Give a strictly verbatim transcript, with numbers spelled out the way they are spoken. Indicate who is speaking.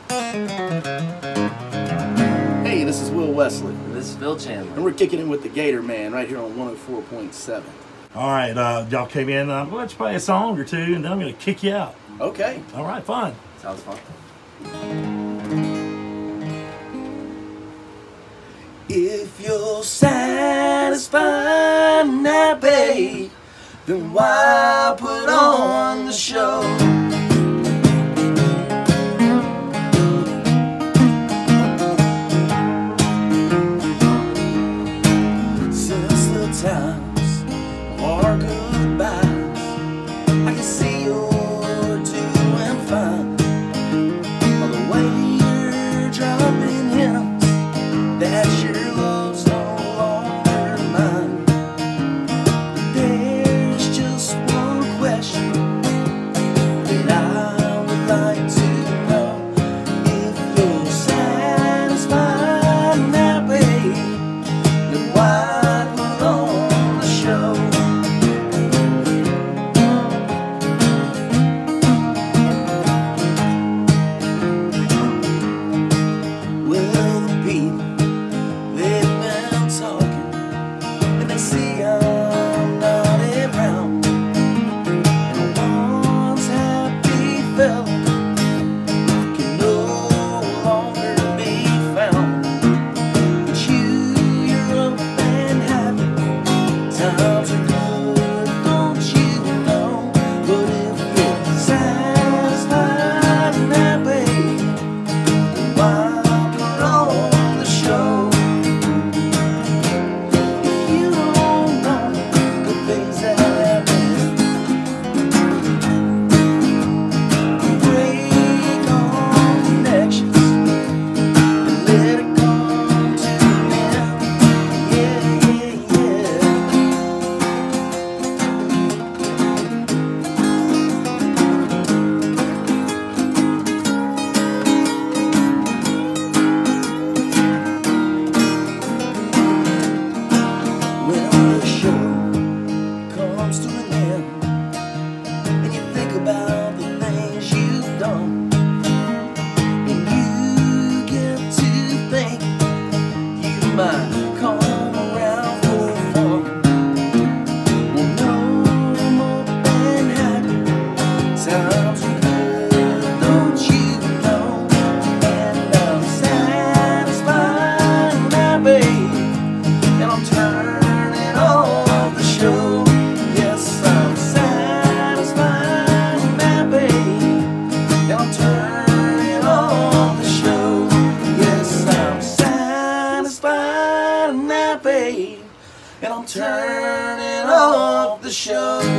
Speaker 1: Hey, this is Will Wesley.
Speaker 2: And this is Phil Chandler.
Speaker 1: And we're kicking in with the Gator Man right here on one oh four point seven.
Speaker 3: All right, uh, y'all came in. I'm going to play a song or two, and then I'm going to kick you out.
Speaker 1: Okay.
Speaker 3: All right, fine.
Speaker 2: Sounds fun.
Speaker 1: If you're satisfied and happy, then why put on the show? Since the times of our goodbyes, I can see you're doing fine. By the way you're dropping hints that your love's no longer mine. There's just one question that I would like to know. If you're satisfied and happy, then why put on the show? Well, the people, they've been talking, and they see I'm not around. And once happy fella can no longer be found. But you, you're up and happy. Times are good, don't you know? But if you're satisfied and happy, then why put on the show? If you don't know good things that happen, break all connections and let it come to an end. Yeah, yeah, yeah. When the show comes to an end and you think about the things you've done, and you get to think you might come around for fun. Well, no more than happy. Times are good, don't you know? And I'm satisfied and happy, and I'm turning off the show. Yes, I'm satisfied and happy, and I'm turning off the show. Yes, I'm satisfied and happy, and I'm turning off the show.